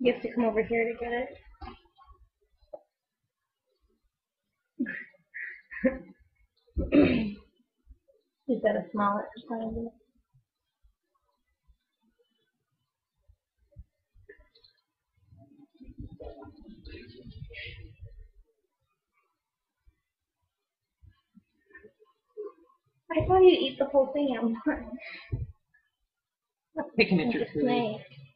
You have to come over here to get it. Is that a smaller size? I thought you'd eat the whole thing at once. Picking at your food.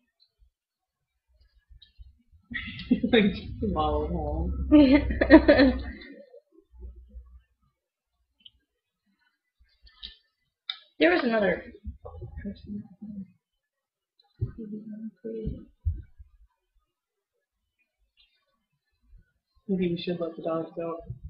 Like swallow whole. There was another person. Maybe we should let the dogs out.